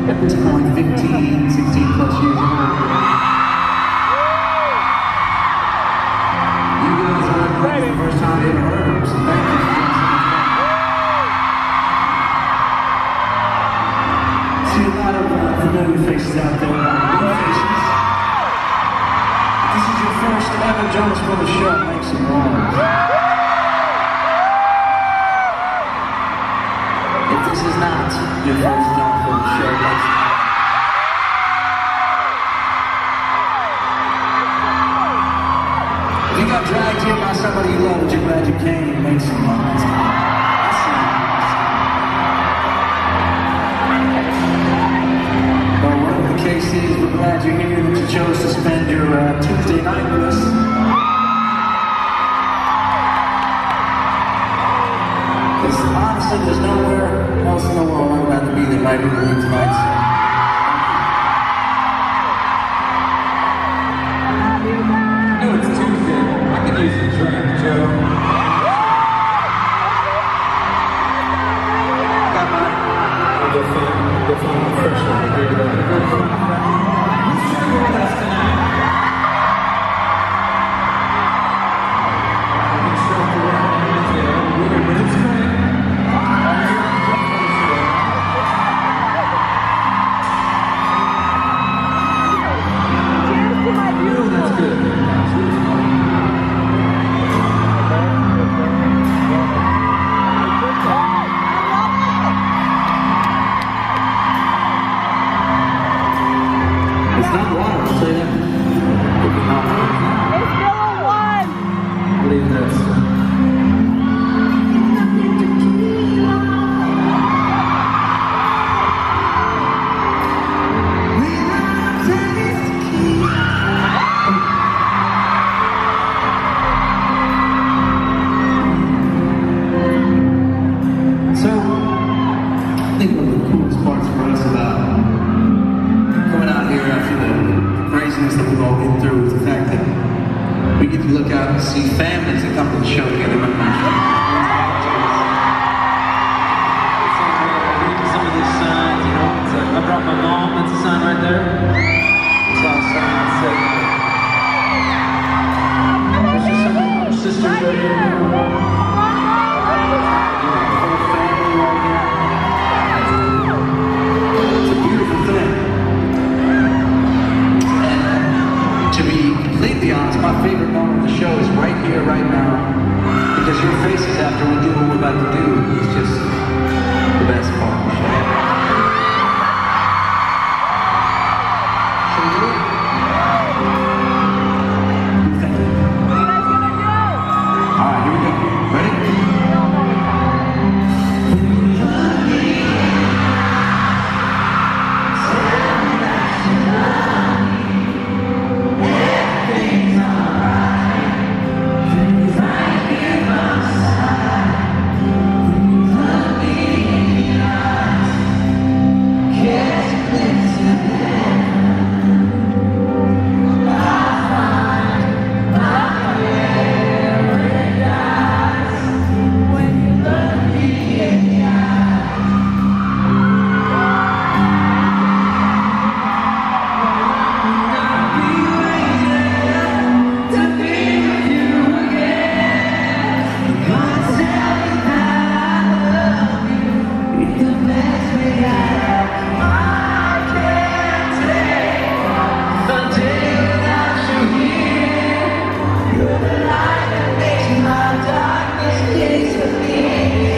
It's more like 15, 16 plus years old. You guys are like the first time you ever heard them, so thank you. See a lot of familiar faces out there, new faces. This is your first ever Jonas Brothers show. Make some noise. If this is not your first Jonas Brothers show, make some noise. If you got dragged here by somebody you love, but you're glad you came, make some noise. We're glad you're here, that you chose to spend your Tuesday night with us. Because honestly, there's nowhere else in the world I'd rather be than right here tonight. No, it's Tuesday. I can use a drink, Joe. Got mine. The fun pressure to hear that. It's not water, I'll say that. It's still a one. I believe this. So, I think one of the coolest parts for us about coming out here after the craziness that we've all been through is the fact that we get to look out and see families that come to the show together. Some of these signs, you know, it's like, I brought my mom, that's a sign right there. It's all a sign that says, there's just some of our sisters right here. It's a beautiful thing. And to be completely honest, my favorite moment of the show is right here, right now. Because your faces after we do what we're about to do is just the best part of the show. Shall we do it? What do you think? What are you guys gonna do? Alright, here we go. Ready? You're the light that makes my darkness days for me.